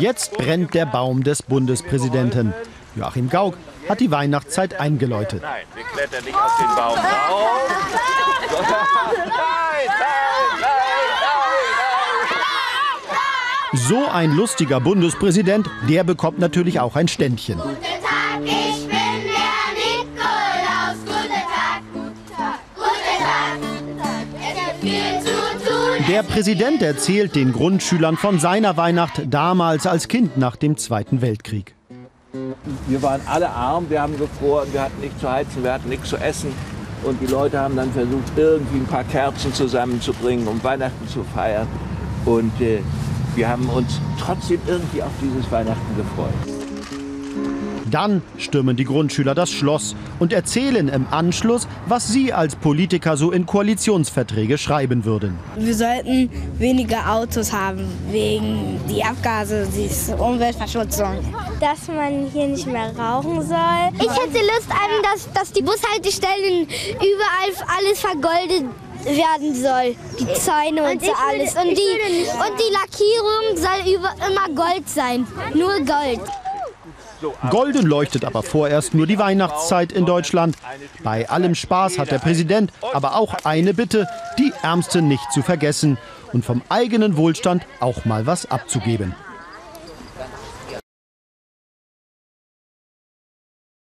Jetzt brennt der Baum des Bundespräsidenten. Joachim Gauck hat die Weihnachtszeit eingeläutet. Nein, wir klettern nicht auf den Baum drauf. So ein lustiger Bundespräsident, der bekommt natürlich auch ein Ständchen. Guten Tag, ich bin der Nikolaus. Guten Tag, guten Tag, guten Tag. Es gibt viel zu tun. Der Präsident erzählt den Grundschülern von seiner Weihnacht damals als Kind nach dem Zweiten Weltkrieg. Wir waren alle arm, wir haben gefroren, wir hatten nichts zu heizen, wir hatten nichts zu essen. Und die Leute haben dann versucht, irgendwie ein paar Kerzen zusammenzubringen, um Weihnachten zu feiern. Und wir haben uns trotzdem irgendwie auf dieses Weihnachten gefreut. Dann stürmen die Grundschüler das Schloss und erzählen im Anschluss, was sie als Politiker so in Koalitionsverträge schreiben würden. Wir sollten weniger Autos haben, wegen die Abgase, die Umweltverschmutzung. Dass man hier nicht mehr rauchen soll. Ich hätte Lust an, dass die Bushaltestellen überall alles vergoldet werden soll. Die Zäune und so alles. Und die Lackierung soll immer Gold sein. Nur Gold. Golden leuchtet aber vorerst nur die Weihnachtszeit in Deutschland. Bei allem Spaß hat der Präsident aber auch eine Bitte, die Ärmsten nicht zu vergessen und vom eigenen Wohlstand auch mal was abzugeben.